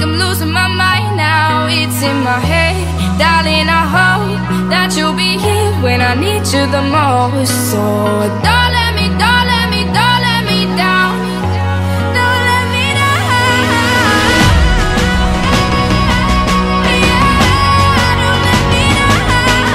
I'm losing my mind now. It's in my head, darling, I hope that you'll be here when I need you the most. So don't let me, don't let me, don't let me down. Don't let me down. Yeah, don't let me down.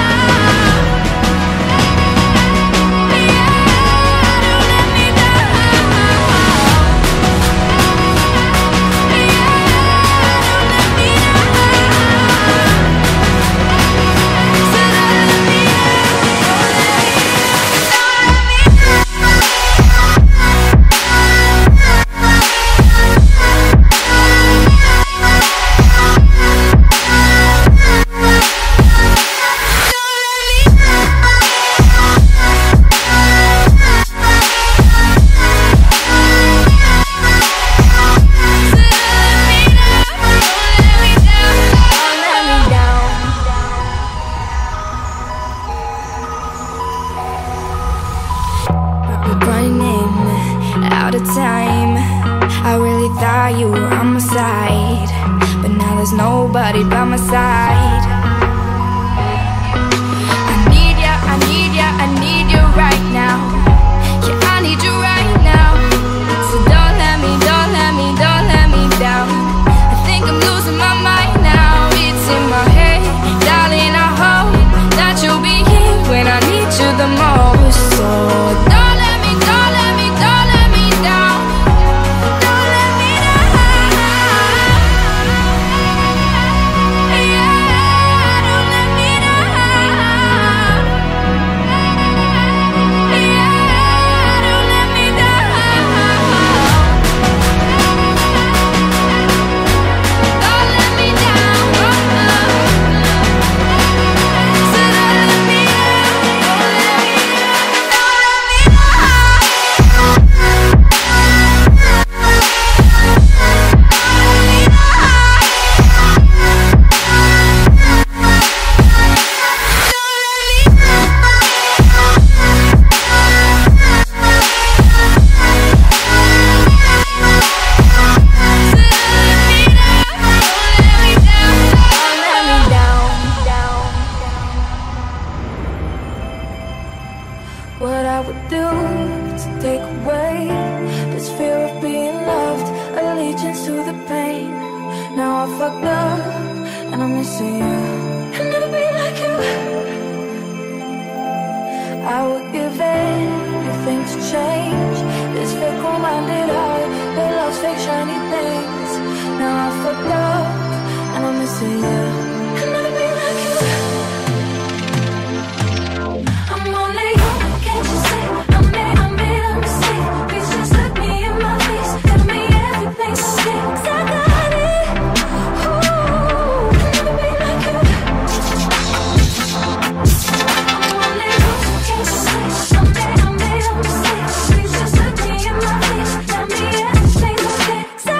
Running out of time. I really thought you were on my side, but now there's nobody by my side. I need ya, I need ya, I need you right now. Yeah, I need you right now. So don't let me, don't let me, don't let me down. I think I'm losing my mind now. It's in my head, darling, I hope that you'll be here when I need you the most. So don't let me, don't let me, don't let me down. Don't let me down. Yeah, don't let me down. Yeah, don't let me down. Don't let me down. So don't let me what I would do to take away this fear of being loved, allegiance to the pain. Now I fucked up and I'm missing you. I'll never be like you. I would give anything to change this fickle-minded heart that loves fake shiny things. Now I fucked up and I'm missing you. I'll never be like you. I'm only human, can't you see? I made a mistake. Please just look me in my face. Tell me everything okay, 'cause I got it. Ooh, I'll never be like you. I'm only human, can't you see? I made a mistake. Please just look me in my face. Tell me everything's okay, 'cause I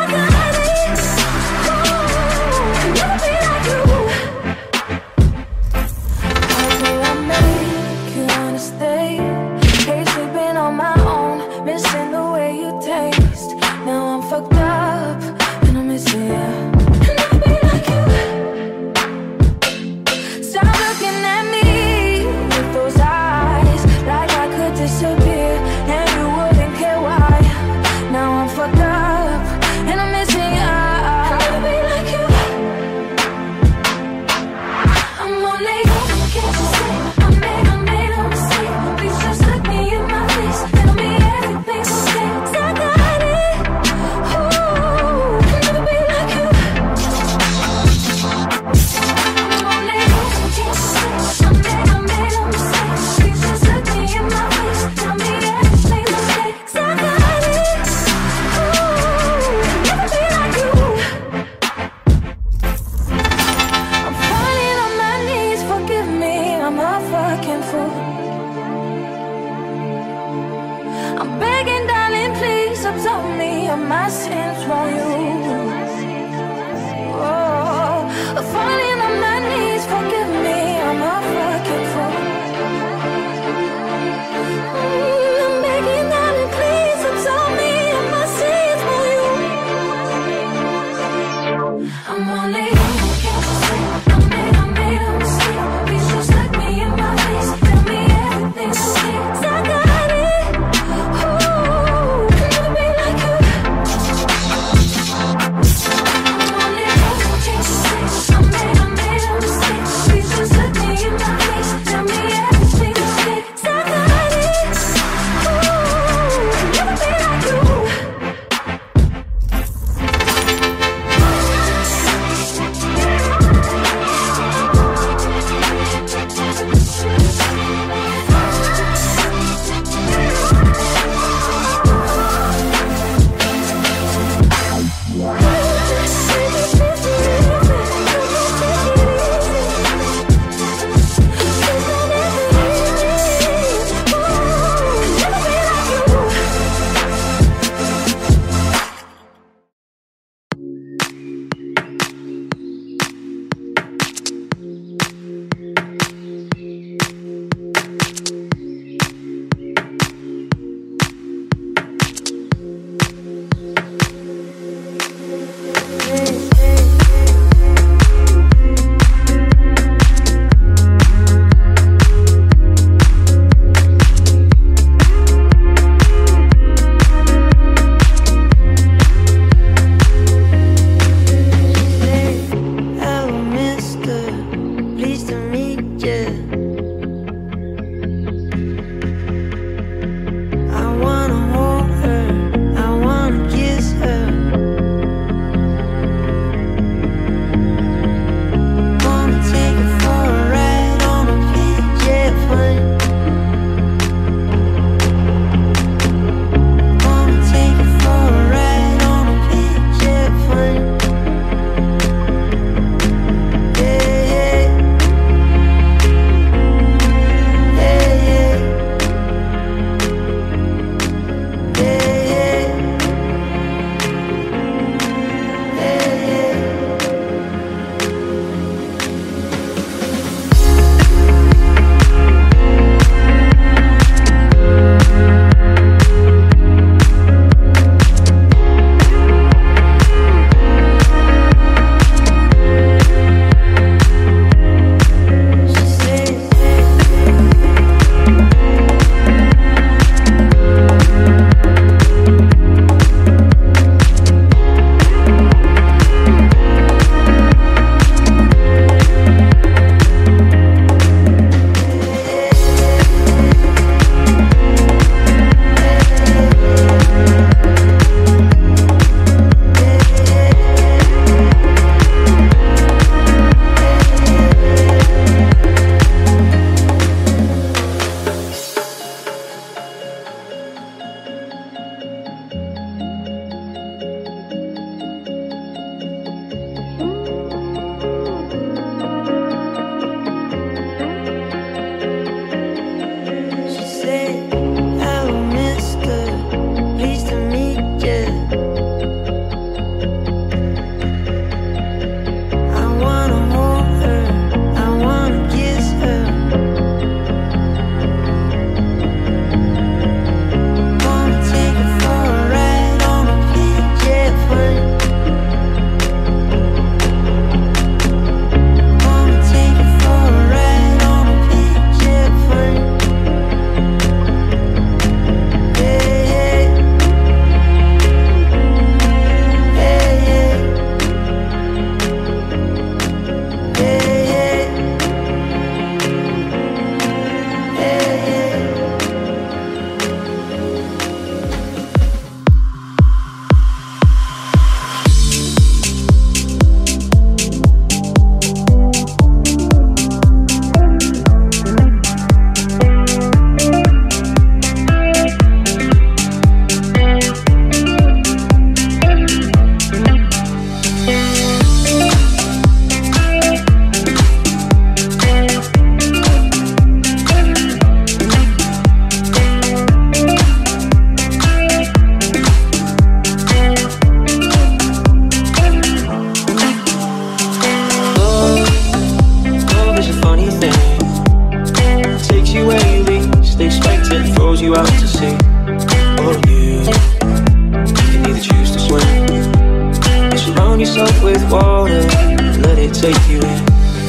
throws you out to sea. Oh, you can either choose to swim, or surround yourself with water and let it take you in.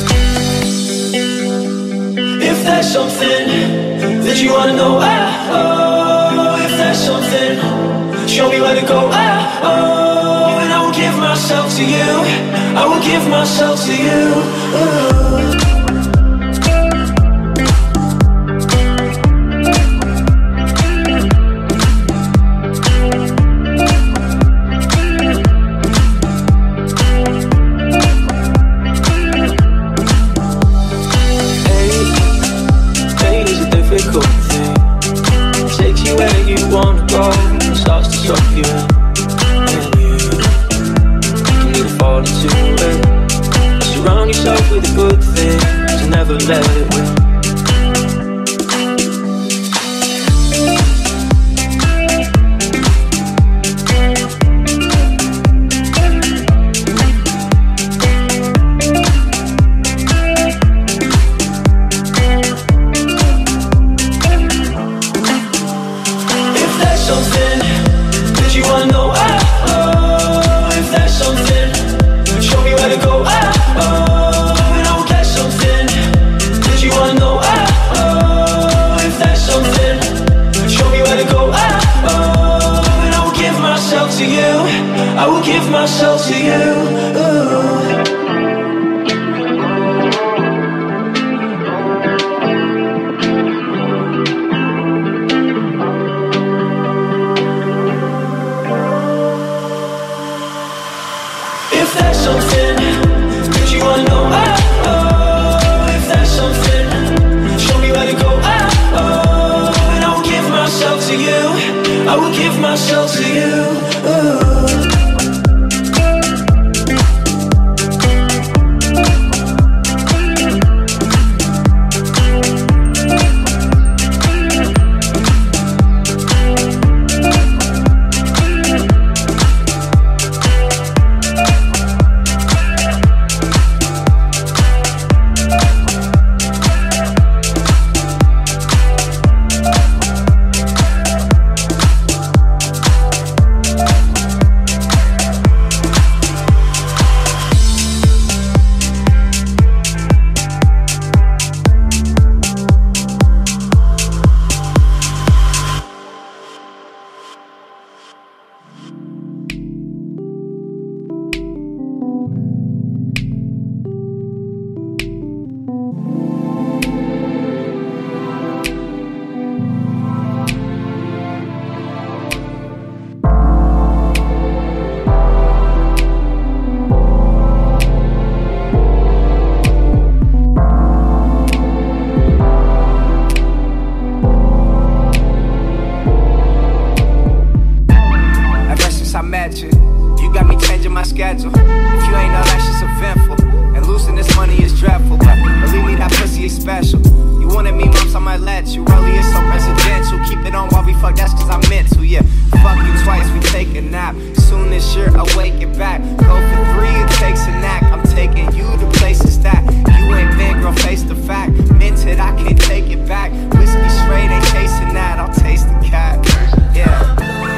If there's something that you wanna know, oh, if there's something, show me where to go, oh, and I will give myself to you, I will give myself to you, oh. Let it win. I will give myself to you. If there's something that you wanna know, oh, if there's something, show me where to go, oh, and I will give myself to you. I will give myself to you. You got me changing my schedule. If you ain't know that shit's eventful, and losing this money is dreadful, but believe me, that pussy is special. You wanted me, moms, I might let you. Really, it's so residential. Keep it on while we fuck, that's cause I meant to, yeah. Fuck you twice, we take a nap. Soon as you're awake, get back. Go for 3, it takes a knack. I'm taking you to places that you ain't been, girl, face the fact. Minted, I can't take it back. Whiskey straight, ain't chasing that. I'll taste the cat, yeah.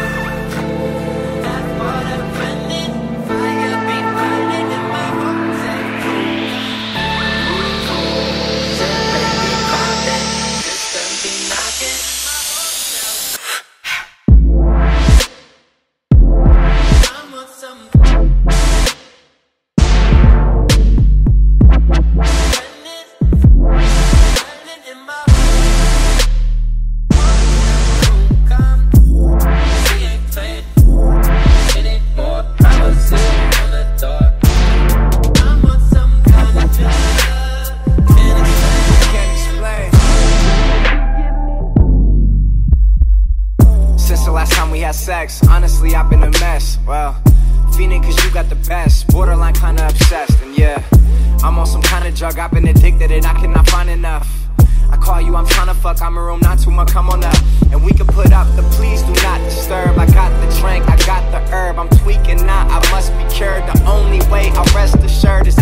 Sex, honestly, I've been a mess. Well, fiending cause you got the best. Borderline kinda obsessed, and yeah, I'm on some kind of drug. I've been addicted and I cannot find enough. I call you, I'm trying to fuck. I'm in room not too much, come on up. And we can put up the please do not disturb. I got the drink, I got the herb. I'm tweaking now, I must be cured. The only way I rest assured is